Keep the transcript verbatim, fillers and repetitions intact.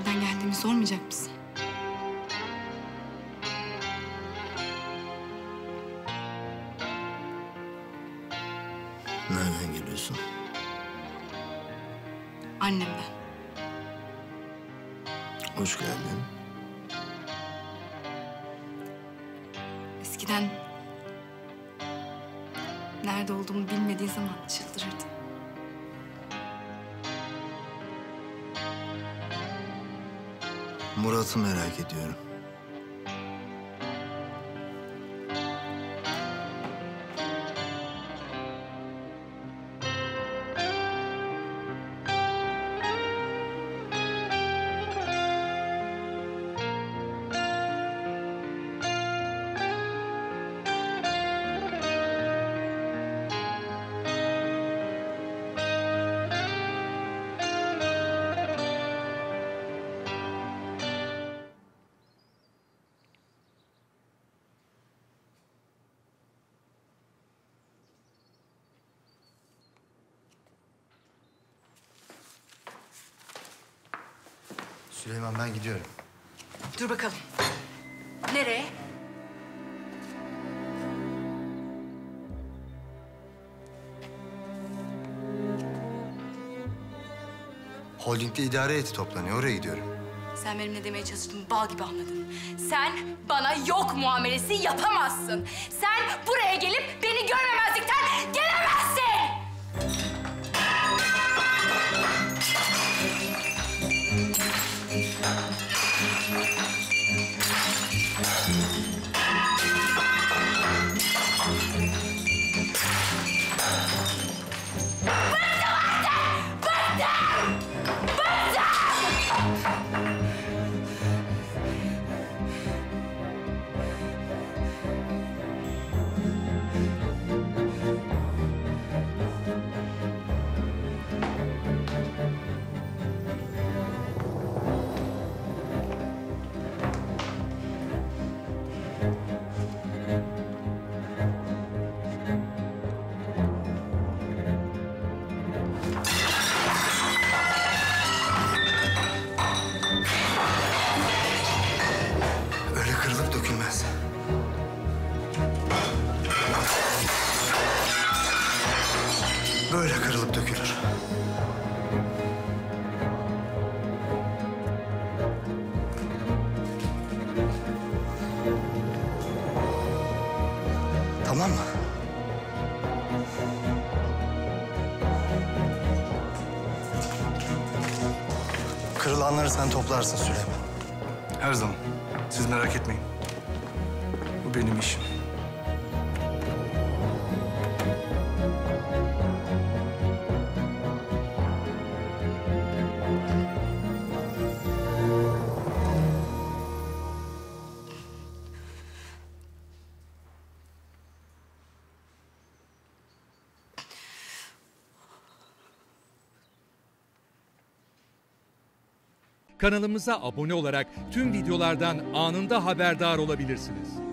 Nereden geldiğimi sormayacak mısın? Nereden geliyorsun? Annemden. Hoş geldin. Eskiden nerede olduğumu bilmediği zaman çıldırırdı. Murat'ı merak ediyorum. Süleyman, ben gidiyorum. Dur bakalım. Nereye? Holding'de idare heyeti toplanıyor, oraya gidiyorum. Sen benim ne demeye çalıştığımı bal gibi anladın. Sen bana yok muamelesi yapamazsın. Sen buraya gelip beni görmemezlikten gelemezsin! Öyle kırılıp dökülmez. Böyle kırılıp dökülür. Tamam mı? Kırılanları sen toplarsın Süleyman. Her zaman. Siz merak etmeyin. Bu benim işim. Kanalımıza abone olarak tüm videolardan anında haberdar olabilirsiniz.